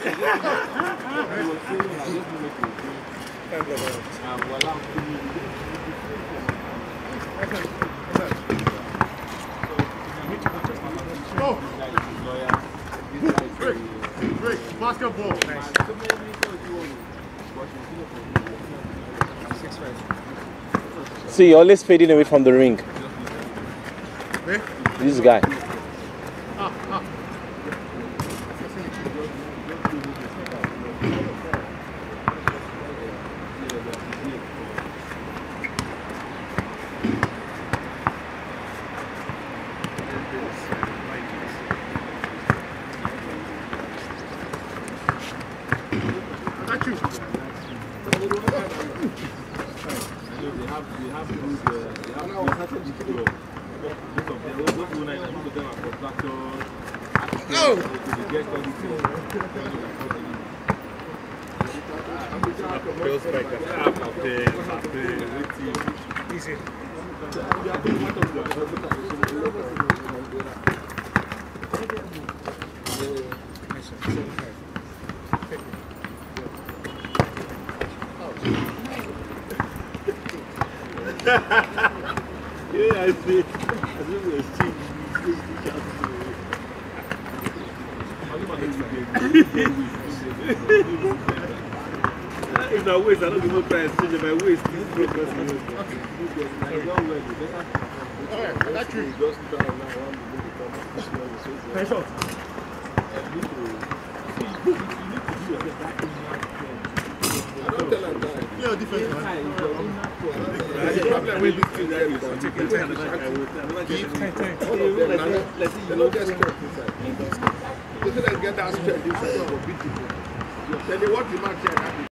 Go! Great, basketball. Nice. See, you're always fading away from the ring. This guy. Easy. Yeah, I see. If I waste, I don't even try and change my waist. Alright, I got you. Nice shot. Yeah, defense. The problem with this thing is they don't get strength inside. They say they get that strength inside. Then they want the match here.